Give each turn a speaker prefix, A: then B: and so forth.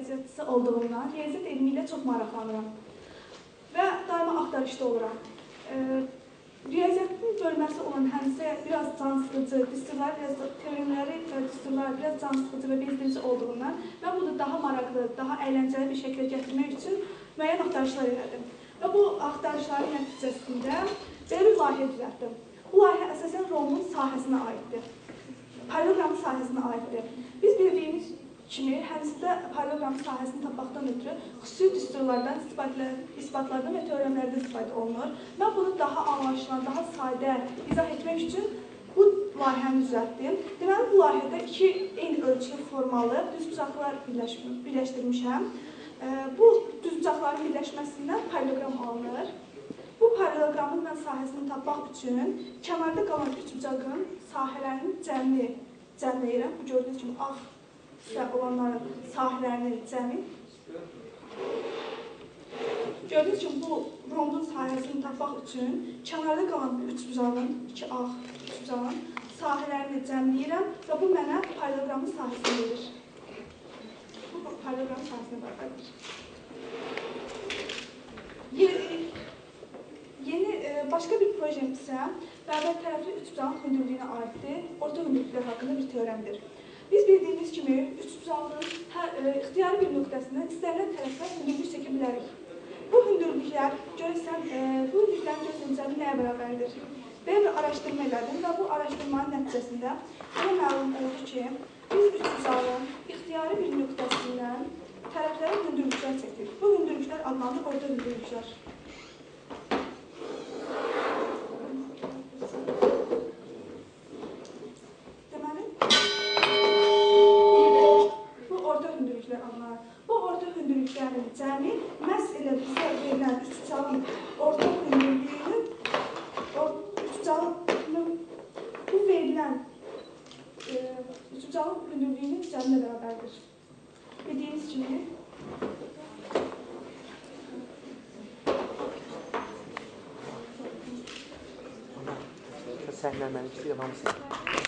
A: riyaziyyatçısı olduğumdan riyaziyyat elmi ilə çox maraqlanıram və daima axtarışda oluram. Riyaziyyatın bölməsi olan həmsə biraz can sıxıcı, teoremləri və düsturları biraz can sıxıcı və bezdirici olduğundan mən bunu daha maraqlı, daha əyləncəli bir şəkildə gətirmək üçün müəyyən axtarışlar elədim. Və bu axtarışların nəticəsində belə bir layihə düzəltdim. Bu layihə əsasən Romun sahəsinə aiddir. Paralelogramın sahəsinə aiddir. Biz bildiyimiz kimi həmsində paralelogramın sahəsini tapmaqdan ötürü xüsusi düsturlardan, isbatlardan və teoremlərdən istifadə olunur. Mən bunu daha anlaşılan, daha sadə izah etmək üçün bu layihəni düzəltdim. Deməli, bu layihədə iki eyni ölçülü formalı düzbucaqlar birləşdirmişəm. Bu düzbucaqların birləşməsindən paralelogram alınır. Bu paralelogramın mən sahəsini tapmaq üçün kənarda qalan üçbucağın sahələrinin cəmini cəmləyirəm. Bu gördüyünüz kimi ağ olanların sahələrinin cəmi. Gördüyünüz kimi bu rondun sahəsini tapmaq üçün kənarda qalan üçbucağın, iki ağ üçbucağın sahələrini cəmləyirəm və bu mənə paralelogramın sahəsini verir. Bu paralelogramın sahəsini bərabərdir. Başqa bir projem isə bərabər tərəfli üçbucağın hündürlüyünə aiddir. Orta hündürlüklər haqqında bir teoremdir. Biz bildiyimiz kimi üçbucağın ixtiyari bir nöqtəsindən istənilən tərəfə hündürlük çəkə bilərik. Bu hündürlüklərin görəsən cəmi nəyə bərabərdir? Belə bir araşdırma elədim və bu araşdırmanın nəticəsində mənə məlum oldu ki, biz üçbucağın ixtiyari bir nöqtəsindən tərəflərə hündürlüklər çəkirik. Bu hündürlüklər adlanır orta hündürlüklər. Bu orta hündürlüklərin cəmi məhz elə bizə verilən üçbucağın orta hündürlüyünün bu verilən üçbucağın hündürlüyünün cəminə bərabərdir. Bildiyiniz kimi
B: səhnələnməli ki, devamlı.